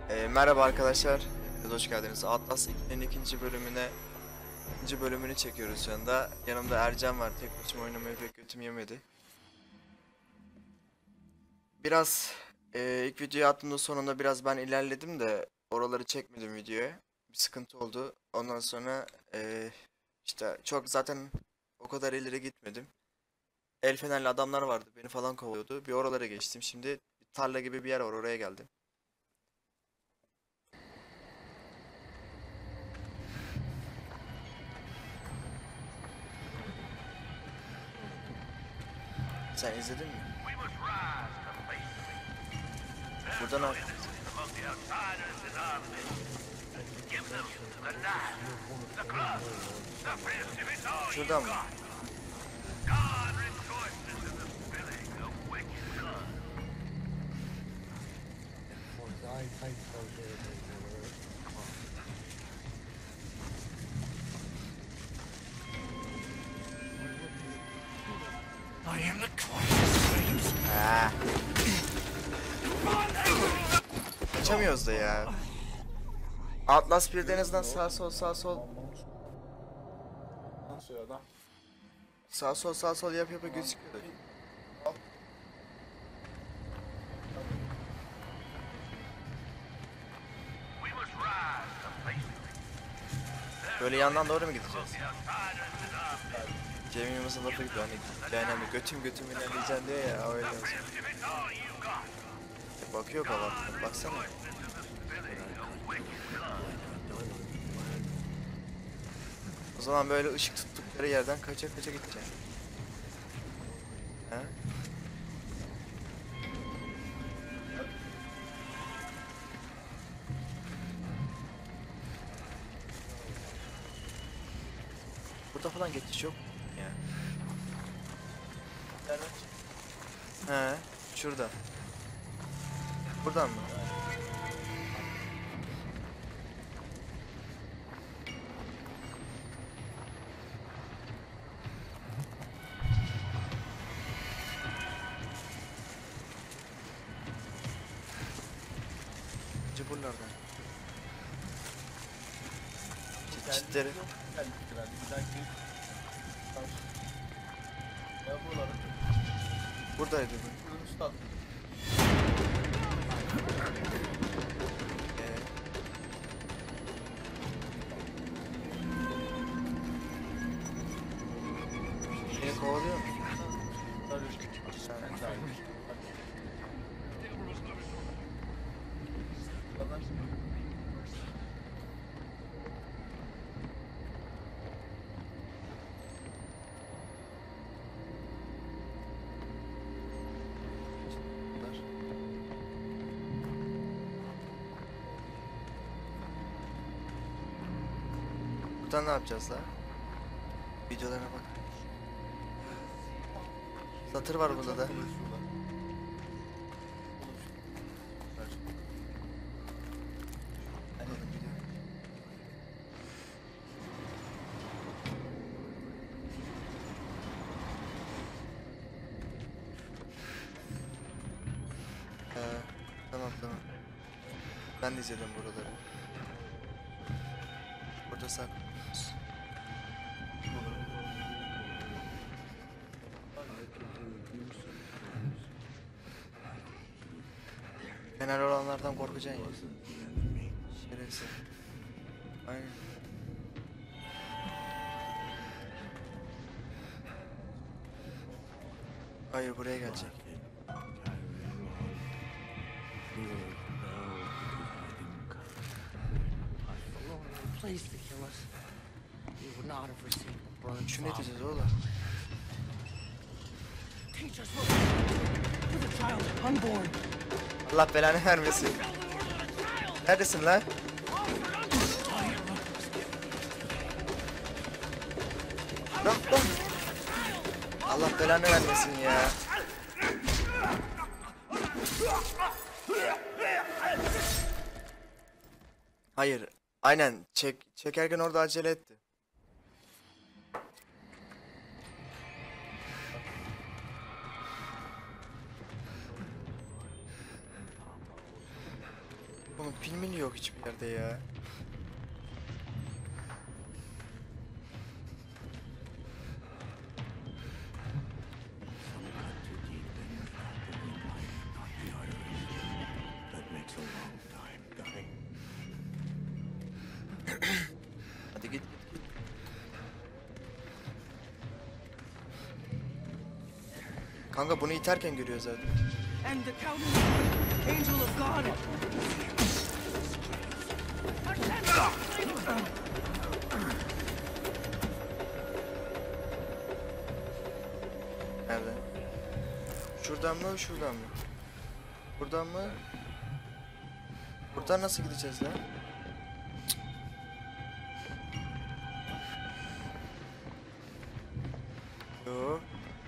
Merhaba arkadaşlar, hoş geldiniz. Atlas 2'nin ikinci bölümünü çekiyoruz şu anda. Yanımda Ercan var, tek başıma oynamayı pek götüm yemedi. Biraz ilk videoyu attığımda sonunda biraz ben ilerledim de oraları çekmedim videoya. Bir sıkıntı oldu. Ondan sonra işte çok zaten o kadar ileri gitmedim. El fenerli adamlar vardı, beni falan kovalıyordu. Bir oralara geçtim. Şimdi bir tarla gibi bir yer var, oraya geldim. Sen izledin mi? Buradan al. Şuradan mı? Ha. Kaçamıyoruz da ya. Atlas 1'de en azından sağ sol sağ sol sağ sol yap gözüküyor. Böyle yandan doğru mu gideceğiz? Cem Yılmaz'ın lafı gibi hani cehenneme götüm ilerleyeceğim diye ya öyle yazıyor. Bakıyor kavaktan baksana. O zaman böyle ışık tuttukları yerden kaça gideceğim. He? Burada falan geçiş yok yani. He, şurada. Buradan mı? Buralardan. Çitleri. Buradaydı bu. Beni kovalıyor mu? Buradan ne yapacağız la? Videolarına bak. Satır var burada da. Tamam. Ben de izledim buraları. Burada saklıyoruz. Fener olanlardan korkacaksın ya. Şerefsiz. Aynen. Hayır buraya gelecek. Şu ne diyeceğiz oğlum? Allah belanı vermesin. Neredesin lan? Lan. Allah belanı vermesin ya. Hayır. Aynen. Çekerken orada acele etti. Bunun filmini yok hiçbir yerde ya. Hadi git. Kanka bunu iterken görüyor zaten. And the Countess, Angel of God. Nerede? Şuradan mı, şuradan mı? Buradan mı? Buradan nasıl gideceğiz lan? Yo.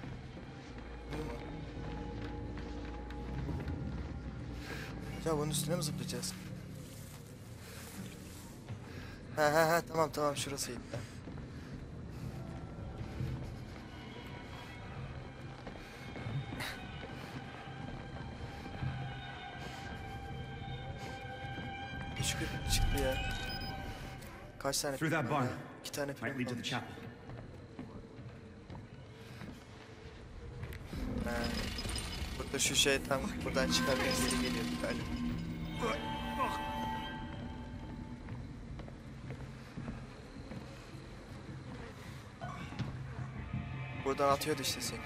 Ya bunun üstüne mi zıplayacağız? Ha tamam şurasıydı. Şükür çıktı ya. Kaç tane Through film that var barn. ya? 2 tane Might film lead to the olmuş. chapel. Ha. Burada şu şey tam buradan çıkarken geri geliyor galiba. Buradan atıyordu işte seni.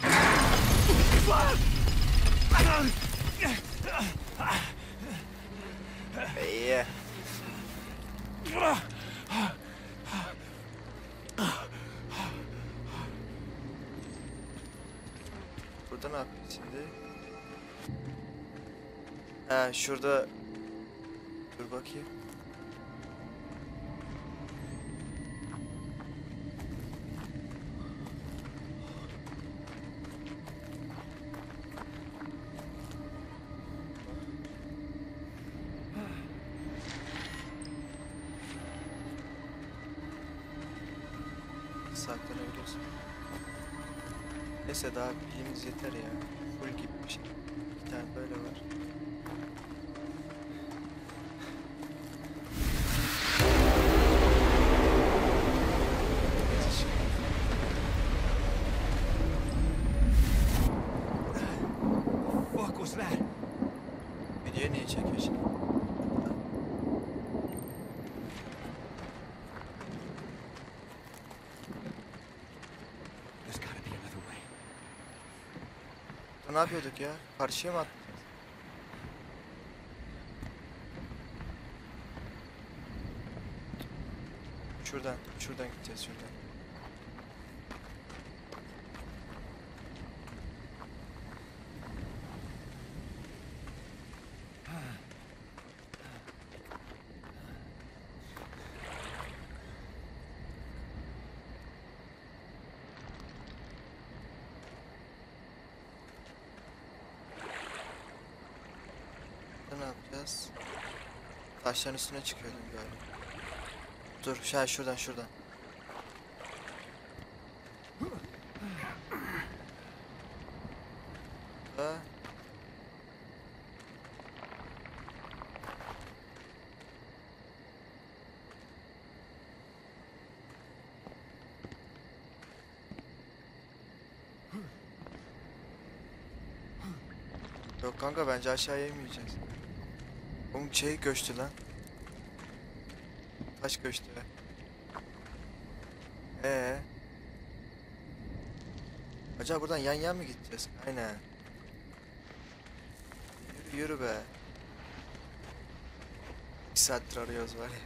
İyi. Burada ne yapıyoruz şimdi? Ha şurada. Dur bakayım. Saklanabiliyorsun. Neyse daha bilgimiz yeter ya. Full gibi bir şey. 2 tane böyle var. Fuck was that? Video niye çekiyor şimdi? There's gotta be another way. Ne yapıyorduk ya? Karşıya mı atlayacağız? Şuradan gideceğiz şuradan. Ne yapacağız? Taşların üstüne çıkıyordum galiba. Dur, şuradan. Ha? Yok kanka bence aşağıya inmeyeceğiz. Oğlum şey göçtü lan. Taş göçtü. Acaba buradan yan yan mı gideceğiz? Aynen. Yürü be. 2 saattir arıyoruz var ya.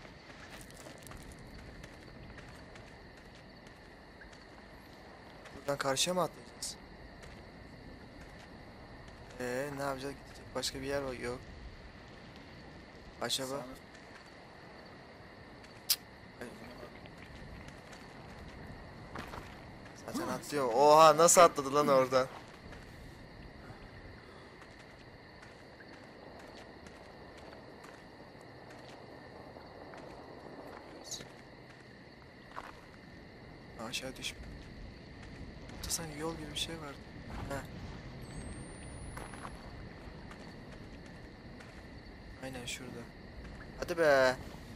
Buradan karşıya mı atlayacağız? Ne yapacağız? Gidecek başka bir yer var yok. Acaba? Zaten atlıyor. Oha nasıl atladı lan oradan? Aşağı düşme. Burada sanki yol gibi bir şey vardı. Heh. Aynen şurada. Hadi be.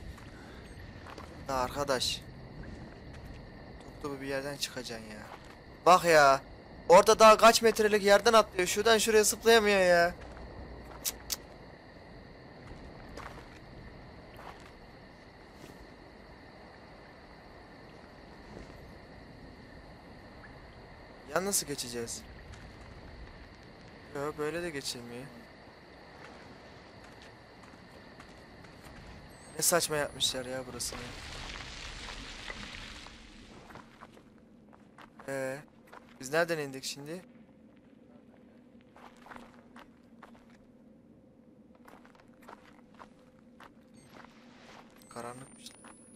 Da arkadaş. Top topu bir yerden çıkacaksın ya. Bak ya. Orada daha kaç metrelik yerden atlıyor. Şuradan şuraya zıplayamıyor ya. Ya nasıl geçeceğiz? Yo, böyle de geçilmiyor. Ne saçma yapmışlar ya burasını. Biz nereden indik şimdi? Karanlıkmış.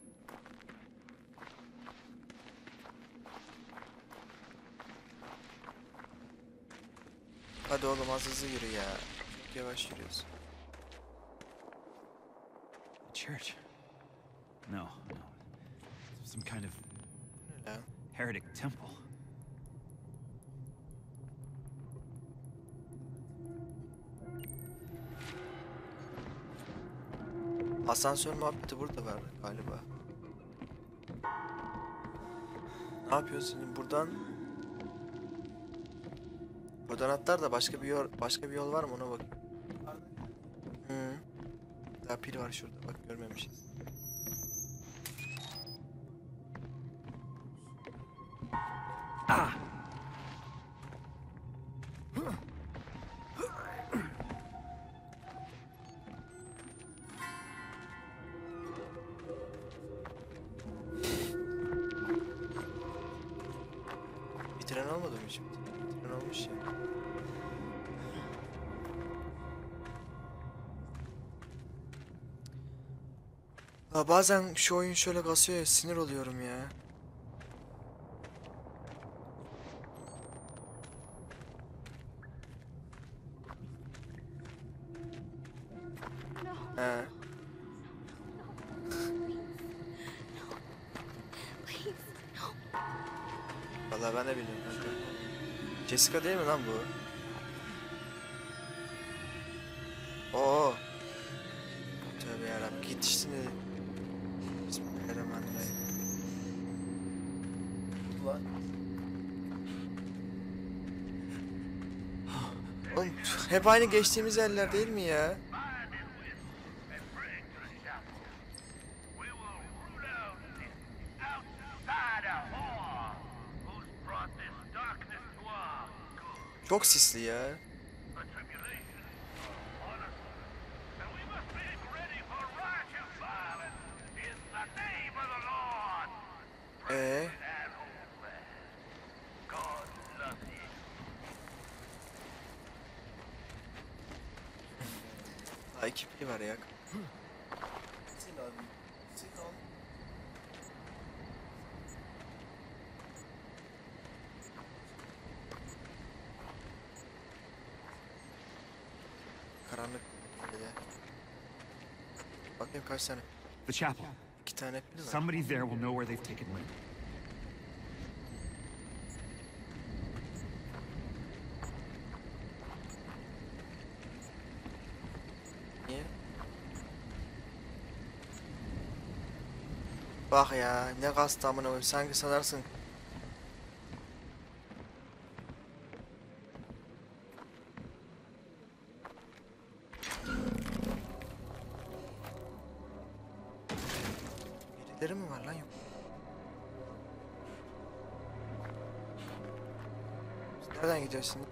Hadi oğlum az hızlı yürü ya. Çok yavaş yürüyorsun. A church? No, no. Some kind of Ne lan? heretic temple. Asansör muhabbeti burada var galiba. Ne yapıyorsun şimdi buradan? Buradan atlar da başka bir yol var mı ona bak. Hı. Daha pil var şurada bak görmemişiz. Ah! Bitiren olmadı mı şimdi? Bitiren olmuş ya. Ya bazen şu oyun şöyle kasıyor ya sinir oluyorum ya. He. Vallahi ben de bilmiyorum kanka. Jessica değil mi lan bu? Oo. Tövbe yarabbim git işte. Bismillahirrahmanirrahim. Ulan. Oğlum hep aynı geçtiğimiz yerler değil mi ya? Çok sisli ya. Ee? Daha ekibi var ya. Karanlık bir de. Bakayım kaç tane. The chapel. 2 tane pil var. Somebody there will know where they've taken Link. Niye? Bak ya ne kastı amına koyayım sanki sanarsın. Birileri mi var lan yok? Biz nereden gidiyoruz şimdi?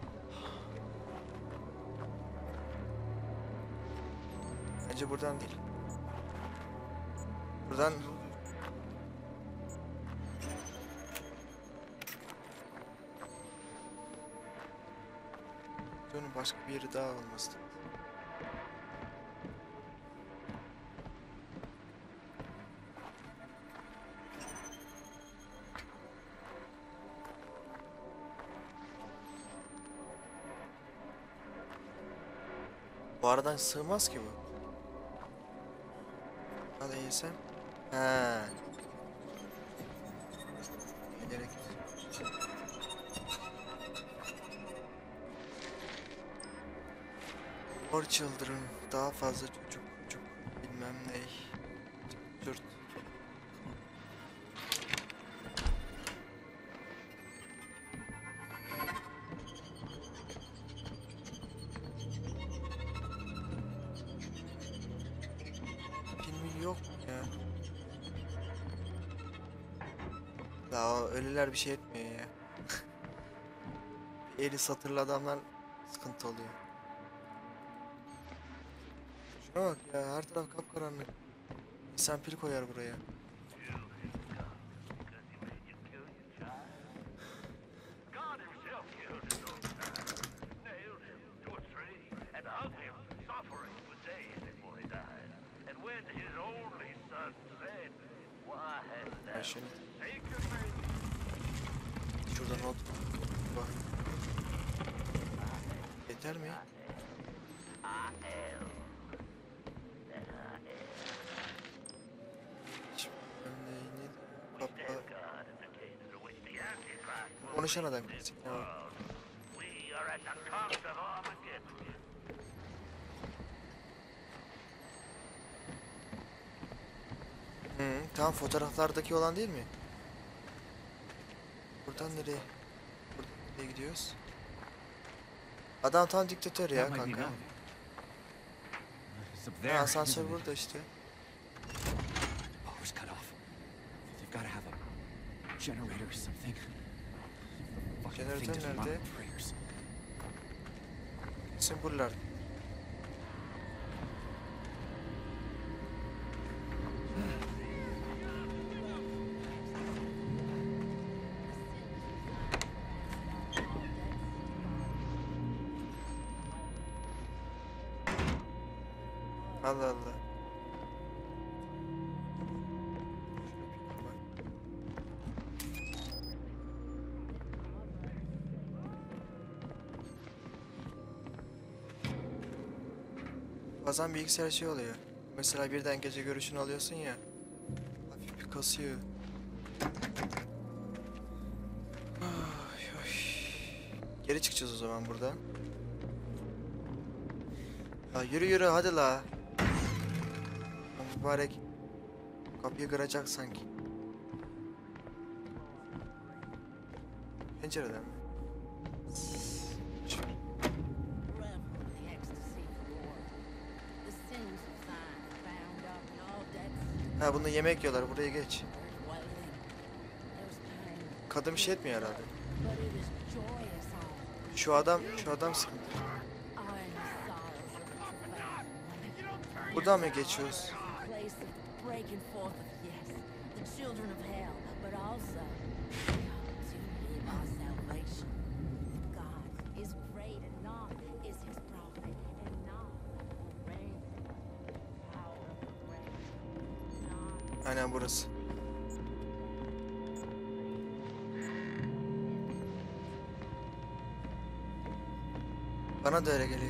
Bence buradan değil. Buradan bunun başka bir yeri daha olması lazım. Bu aradan sığmaz ki bu. Hadi yesem. He. Giderek. Poor children. Daha fazla çocuk. bilmem ne. Dur. Filmin yok mu ya? La o ölüler bir şey etmiyor ya. Eli satırlı adamlar sıkıntı oluyor. Şuna bak ya, her taraf kapkaranlık. İnsan pil koyar buraya. God himself killed his own son, nailed him to a tree, and hung him, suffering for days before he died. And when his only son said, "Why hast Ben thou şöyle taken me?" şurada not bak. Yeter mi? Kapa. Konuşan adam kesin. Tamam. We are at the top of Armageddon. Tamam, fotoğraflardaki olan değil mi? Buradan nereye? Buradan nereye gidiyoruz? Adam tam diktatör ya That might be an kanka. elevator. It's up Ha, there, asansör isn't it? burada işte. Power's cut off. They've got to have a generator or something. Fucking thing Jeneratör doesn't run nerede? on prayers. Kesin buralar. Allah Allah. Bazen bilgisayar şey oluyor. Mesela birden gece görüşünü alıyorsun ya. Hafif bir kasıyor. Ay, ay. Geri çıkacağız o zaman buradan. Ya yürü yürü hadi la. Lan mübarek. Kapıyı kıracak sanki. Pencereden mi? Revel in the ecstasy of the Lord. The sins of thine bound up in all debts Ha, bunda yemek yiyorlar, buraya geç. there's dwelling. There's pain, Kadın bir şey etmiyor herhalde. but it is joyous all. Şu adam sıkıntı. I am the sorrows of the travailing woman. Buradan mı geçiyoruz? Place of breaking forth of yes, the children of hell, but also to live our salvation. God is great and not is his prophet, and not reign. Power of the great, not Aynen burası. Bana da öyle geliyor.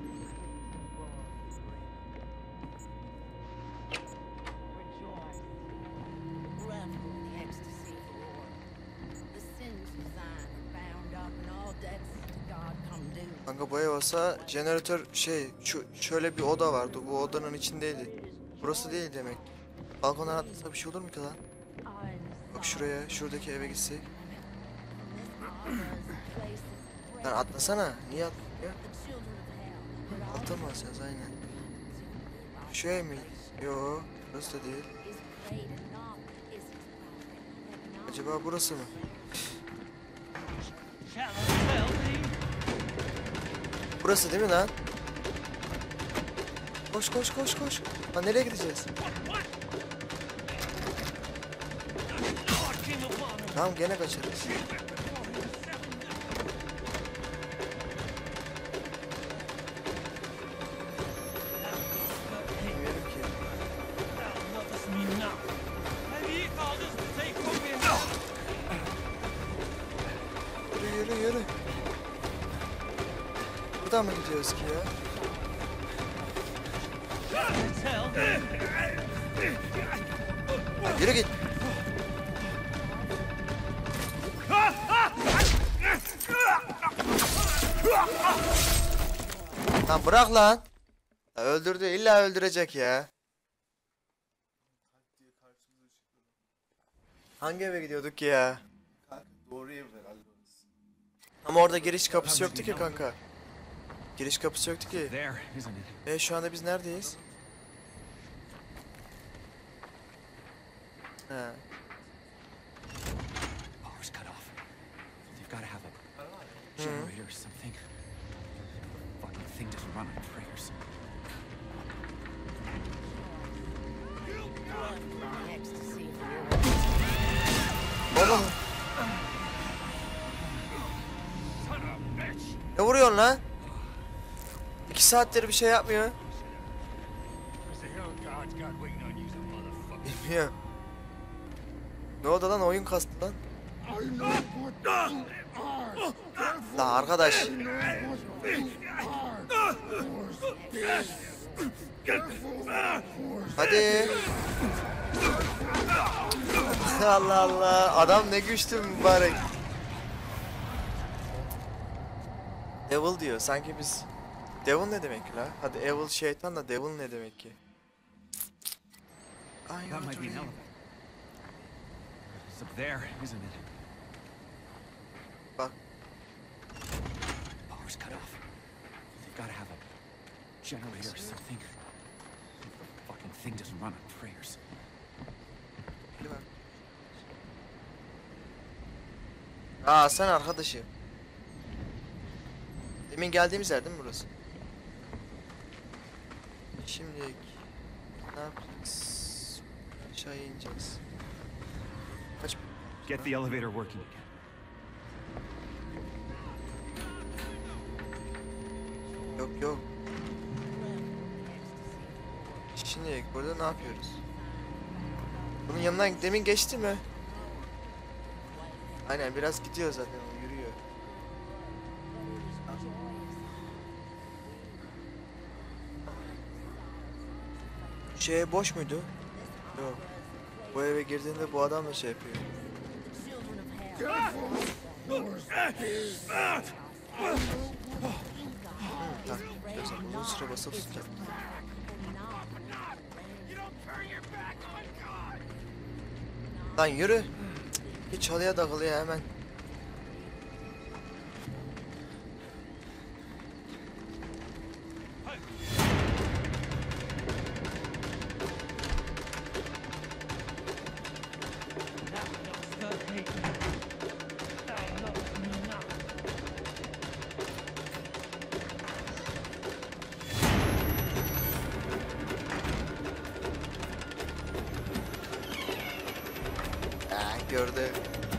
rejoice. Revel in the ecstasy of the Lord. The sins of thine are bound up in all debts to God come due. Kanka bu ev olsa jeneratör şöyle bir oda vardı. Bu odanın içindeydi. Burası değil demek. Balkondan atlatsa bir şey olur mu ki lan? Bak şuraya, şuradaki eve gitsek. Lan atlasana. Niye atlamıyor? Atlamazsınız aynen. Şu ev mi? Yo, burası da değil. Acaba burası mı? Burası değil mi lan? Koş koş koş koş. Lan nereye gideceğiz? Tamam gene kaçarız. Bilmiyorum ki. Yürü yürü yürü. Buradan mı gidiyoruz ki ya? Lan yürü git. Lan bırak lan. Ya öldürdü, illa öldürecek ya. Hangi eve gidiyorduk ya? Kanka doğru ev herhalde orası. Ama orada giriş kapısı yoktu ki kanka. Giriş kapısı yoktu ki. There, isn't it? Şu anda biz neredeyiz? Ha. Power's cut off. You've got to have a generator or something. Fucking thing doesn't run on prayers. Ecstasy. Oğlum. Ne vuruyorsun lan? 2 saattir bir şey yapmıyor. Bilmiyorum. Ne oldu lan, oyun kastı lan. La arkadaş. Hadi. Allah Allah. Adam ne güçlü mübarek. Devil diyor. Sanki biz... Devil ne demek ki la? Hadi evil şeytan da devil ne demek ki? Ay That might be an elevator. It's up there, isn't it? bak. Power's cut off. You've got to have a generator or something. The fucking thing doesn't run on prayers. Hadi bak. Aa sen arkadaşım. Demin geldiğimiz yer değil mi burası? Şimdi ne yapacağız? Aşağıya ineceğiz. Kaç? Get the elevator working again. Yok yok. Şimdi burada ne yapıyoruz? Bunun yanından demin geçti mi? Aynen biraz gidiyor zaten, o yürüyor. Şey boş muydu? Yok. Bu eve girdiğinde bu adam da şey yapıyor. Tak. Güzel. Uzun süre basılı tutacak. Lan yürü. Hiç çalıya takılıyor hemen. Gördü.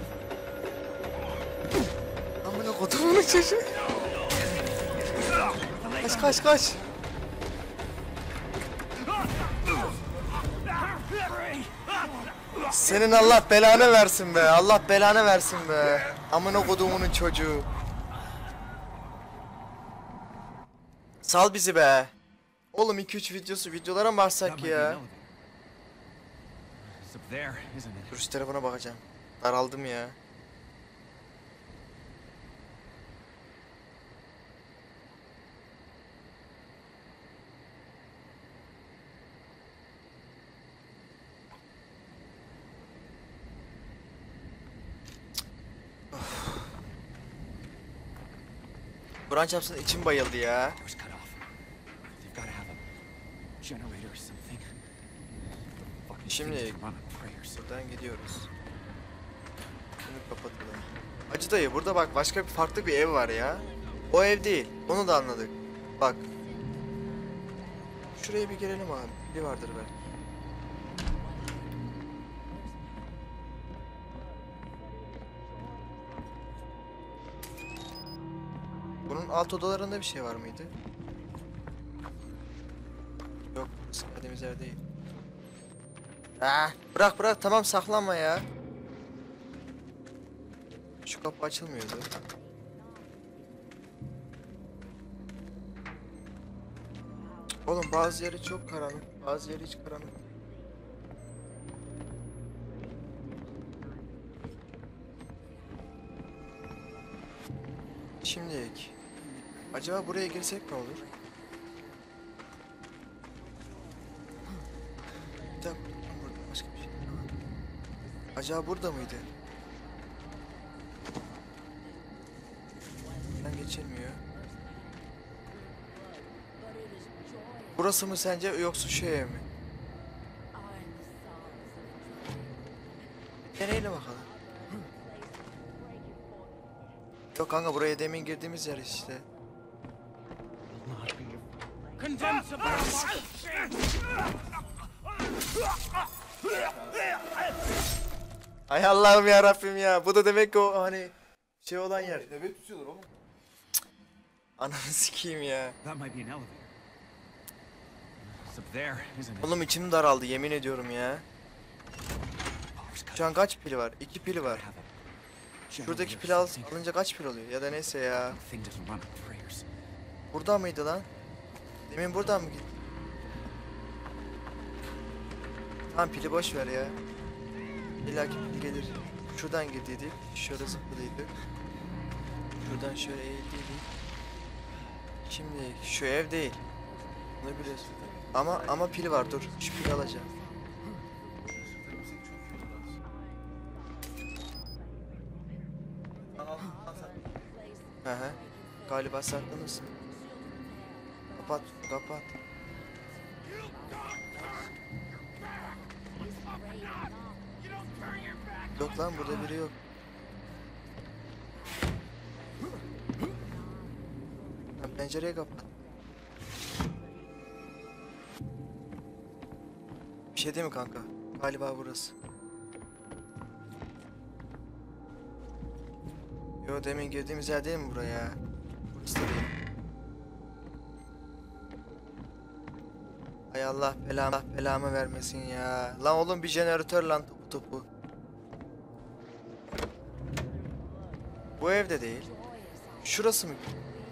Amına kodumunun çocuğu. Kaç kaç kaç. Senin Allah belanı versin be. Allah belanı versin be. Amına kodumunun çocuğu. Sal bizi be. Oğlum 2-3 videolara mı That baksak might be an ya? elevator. It's up there, isn't it? Dur şu telefona bakacağım. Daraldım ya. Kur'an çarpsın, içim bayıldı ya. Power's cut off. You've got to have a generator or something. The fucking thing Şimdi- doesn't run on prayers. Buradan gidiyoruz. Bunu kapatalım. Hacı dayı, burada bak başka farklı bir ev var ya. O ev değil. Onu da anladık. Bak. Şuraya bir gelelim abi. Biri vardır belki. Bunun alt odalarında bir şey var mıydı? Yok, burası istediğimiz yer değil. Bırak bırak, tamam saklanma ya. Şu kapı açılmıyordu. Oğlum bazı yeri çok karanlık, bazı yeri hiç karanlık. Şimdilik. Acaba buraya girsek ne olur? Bir dakika, burada başka bir şey. Acaba burada mıydı? Ben geçilmiyor. Burası mı sence yoksa şu ev mi? Deneyelim bakalım. Yok kanka, buraya demin girdiğimiz yer işte. Condemned to burn. Ay Allah'ım ya Rabbim ya. Bu da demek ki o hani şey olan yer. Nöbet tutuyorlar oğlum. Ananı sikeyim ya. That might be an elevator. It's up there, isn't it? Oğlum içim daraldı yemin ediyorum ya. Power's cut Şu an kaç pili var? 2 pili var. have a Şuradaki generator pil or something. alınca kaç pil oluyor? Ya da neyse ya. The thing doesn't run on prayers. Burada mıydı lan? Demin buradan mı gitti? Tamam pili boş ver ya. İlla ki pil gelir. Şuradan girdiydik. Şöyle zıpladıydık. Şuradan şöyle eğildiydik. Şimdi şu ev değil. Bunu biliyorsun. Ama pili var, dur. Şu pili alacağım. Hı hı. Galiba saklanırsın. Kapat, kapat. Yok lan, burada biri yok. Ha, pencereyi kapat. Bir şey değil mi kanka? Galiba burası. Yo, demin girdiğimiz yer değil mi buraya? Burası da değil. Hay Allah belamı vermesin ya. Lan oğlum bir jeneratör lan topu. Bu evde değil. Şurası mı?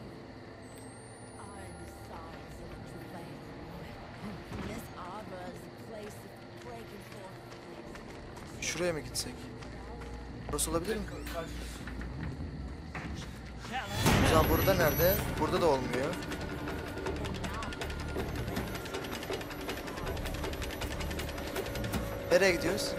Şuraya mı gitsek? Burası olabilir mi? O zaman burada nerede? Burada da olmuyor. Nereye gidiyoruz?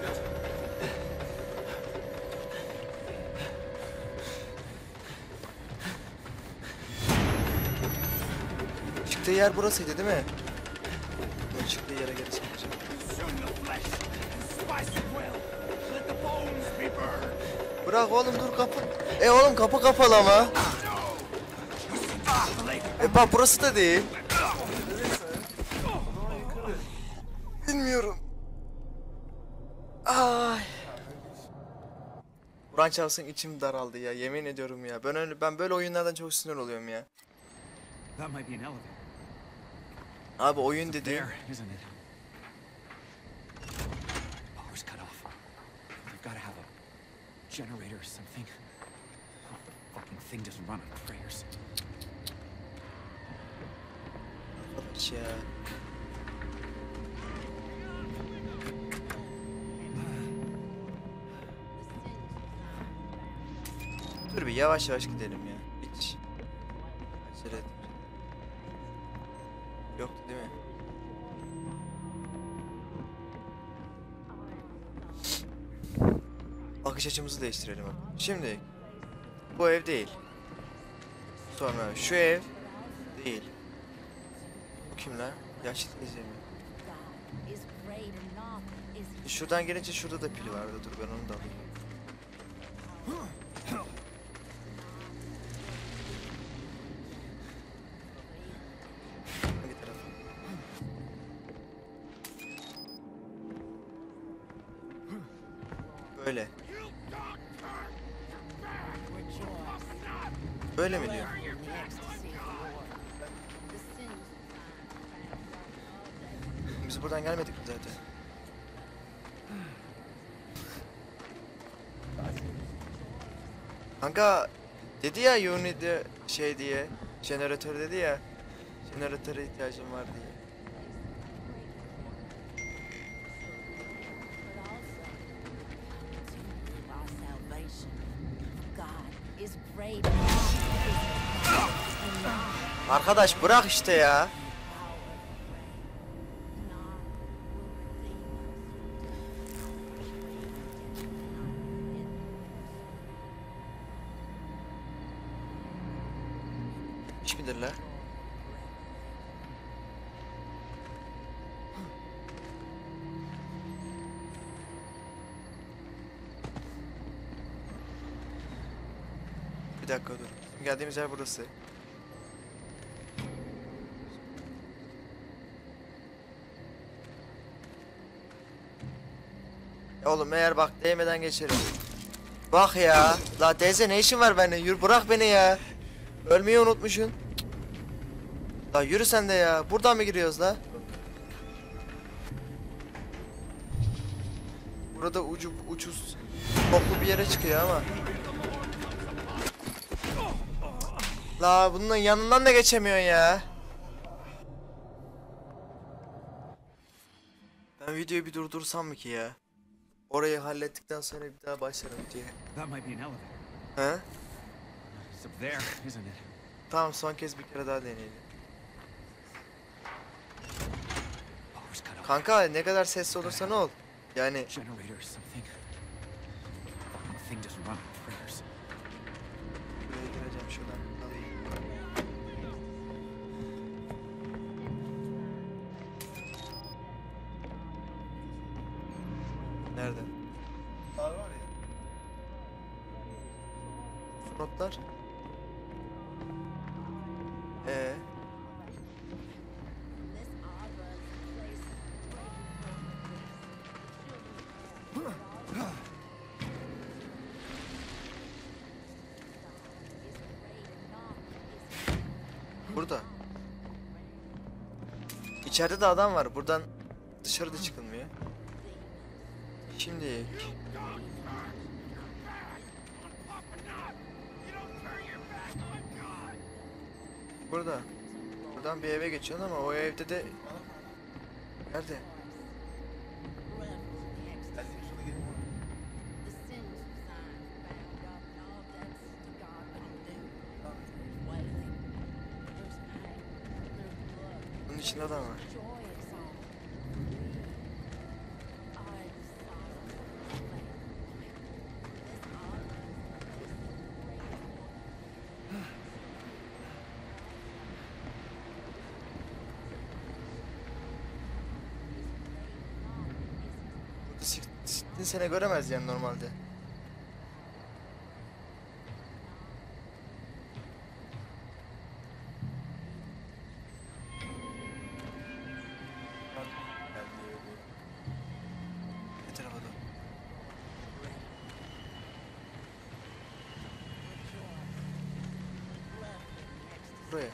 Çıktığı yer burasıydı değil mi? Ben çıktığı yere geri çekeceğim. Consume the flesh and spice it well. Let the bones be burned. Bırak oğlum, dur kapı. Oğlum kapı kapalı ama. Bak burası da değil. Bilmiyorum. Ay. Kur'an çarpsın içim daraldı ya, yemin ediyorum ya. Ben böyle oyunlardan çok sinir oluyorum ya. That might be an elevator. Abi oyun dedi. There, isn't it? Power's cut off. They've got to have a generator or something. Oh, the fucking thing doesn't run on prayers. Arkadaş ya. Dur bir yavaş yavaş gidelim ya. Hiç acele etme. Yoktu değil mi? Bakış açımızı değiştirelim bak. Şimdi bu ev değil. Sonra şu ev değil. Bu kim lan? Yaşlı teyze mi? Şuradan gelince şurada da pil vardı. Dur ben onu da alayım. Hangi tarafa? Böyle. Böyle mi diyor? Biz buradan gelmedik mi zaten? Kanka dedi ya Unity'de şey diye, jeneratör dedi ya, jeneratöre ihtiyacım var diye. Arkadaş bırak işte ya. Hiç midir la? Bir dakika dur. Bizim geldiğimiz yer burası. Oğlum eğer bak değmeden geçerim. Bak ya. La teyze ne işin var bende? Yürü bırak beni ya. Ölmeyi unutmuşsun. La yürü sen de ya. Buradan mı giriyoruz la? Burada ucuz boklu bir yere çıkıyor ama. La bunun yanından da geçemiyorsun ya. Ben videoyu bir durdursam mı ki ya? Orayı hallettikten sonra bir daha başlarım diye. That might be an elevator. He? It's up there, isn't it? Tamam son kez bir kere daha deneyelim. Power's cut off. Kanka ne kadar sesli olursa ne ol. Yani Generator or something. Fucking thing doesn't run on prayers. buraya gireceğim şuradan. Alayım. Nerede? Var var ya. Şu notlar. Ee, This arbor is a place of breaking forth of bliss. The children of hell, but also burada. İçeride de adam var. Buradan dışarıda çıkılmıyor. Şimdi burada. Buradan bir eve geçiyorsun ama o evde de nerede? Ben de şurada gelin var. the sins of signs bound up and all debts to God undo. There's wailing, there's pain, there's blood, Bunun içinde adam var. joy is all. I am the sorrow of the land. This arbor is breaking forth. Burada sittin sene göremez yani normalde. Geldi öyle. Ne tarafa doğru? Buraya.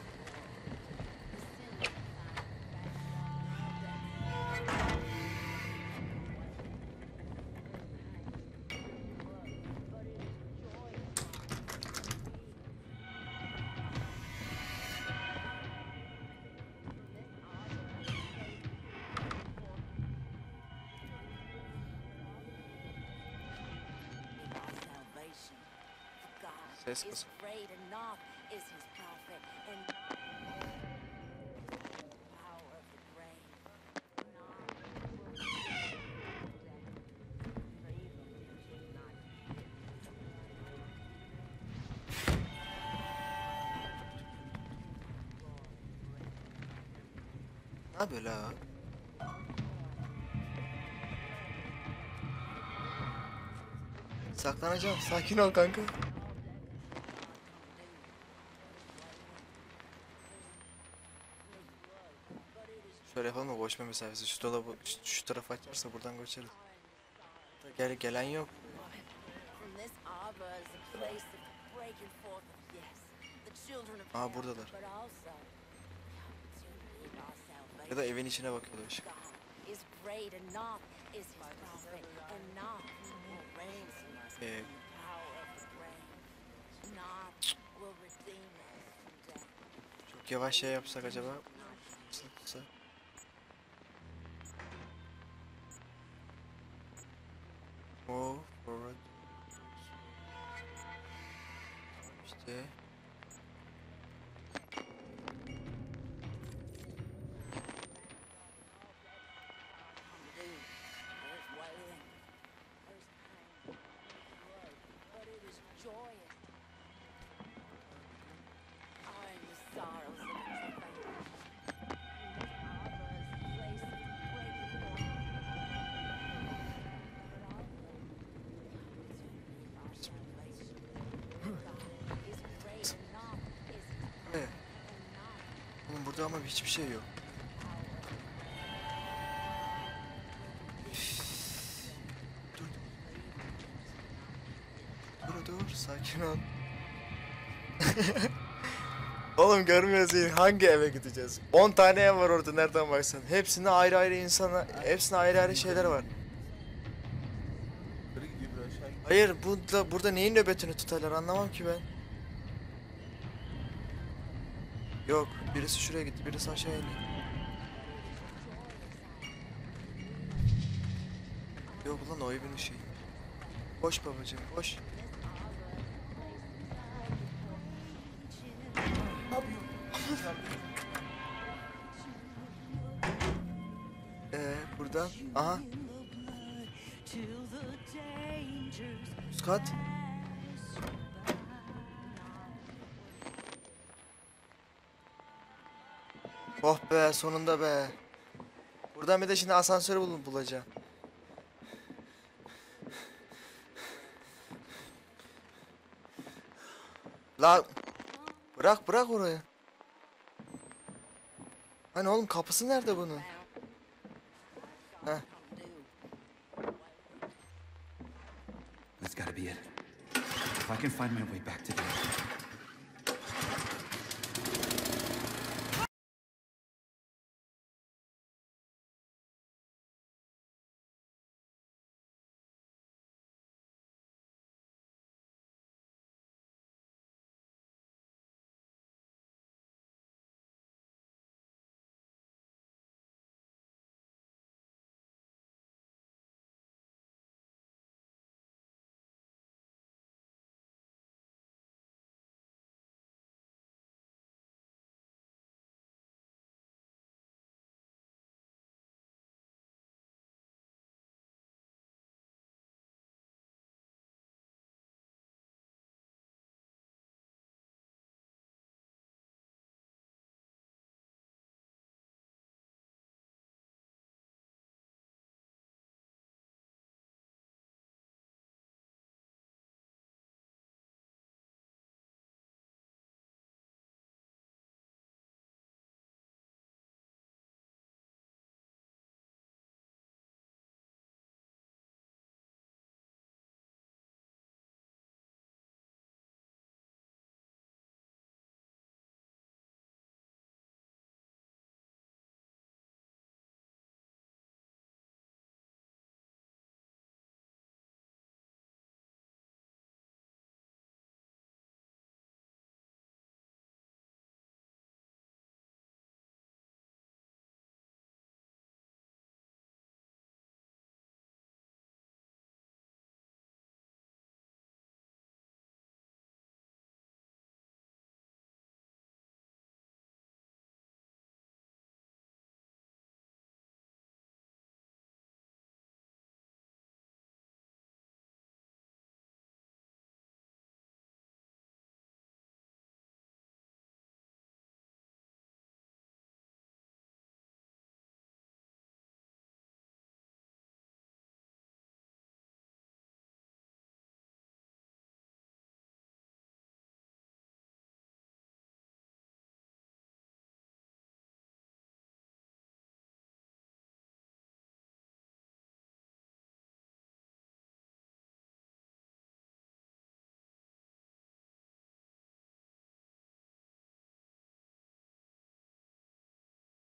Salvation. God Ses is kısık. great and not is his prophet and not power of the grave. Not for evil is not Ne yapıyor la? Saklanacağım. Sakin ol kanka. Şöyle yapalım mı? Koşma mesafesi. Şu dolabı şu tarafa açarsa buradan koşarız. Gelen yok. From this arbor is a place of breaking forth of yes, the children of Aa, hell, buradalar. but also the opportunity of our salvation. Ya da evin içine bakıyorlar ışık. God is great and not is his prophet and not will ransom us from the power of the grave. Not will redeem us from death. Çok yavaş şey yapsak acaba? Kısa. Move forward. İşte. There's wailing, there's pain, there's blood, but it is joyous. I am the Burada ama hiçbir şey yok. Dur. Dur sakin ol. Oğlum görmüyorsun hangi eve gideceğiz? 10 tane ev var orada nereden baksan. Hepsinde ayrı ayrı insana, hepsinde ayrı ayrı şeyler var. Yukarı gidiyor bir aşağı gidiyor. Hayır burada neyin nöbetini tutarlar anlamam ki ben. Yok birisi şuraya gitti birisi aşağı indi. Yok ulan o evin ışığı. Koş babacığım koş. Buradan aha üst kat. Oh be sonunda be. Buradan bir de şimdi asansörü bulacağım. La bırak orayı. Hani oğlum kapısı nerede bunun? Heh. That's gotta be it. If I can find my way back to there.